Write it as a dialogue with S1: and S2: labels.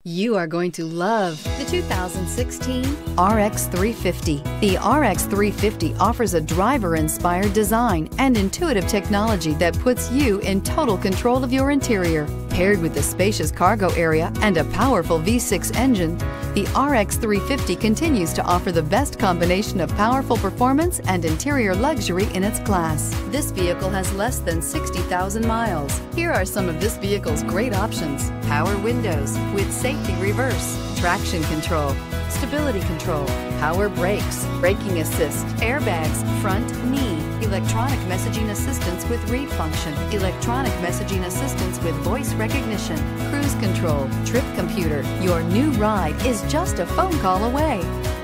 S1: You are going to love the 2016 RX 350. The RX 350 offers a driver-inspired design and intuitive technology that puts you in total control of your interior. Paired with a spacious cargo area and a powerful V6 engine, the RX 350 continues to offer the best combination of powerful performance and interior luxury in its class. This vehicle has less than 60,000 miles. Here are some of this vehicle's great options: power windows with safety reverse, traction control, stability control, power brakes, braking assist, airbags, front knee, electronic messaging assistance with read function, electronic messaging assistance with voice recognition, cruise control, trip computer. Your new ride is just a phone call away.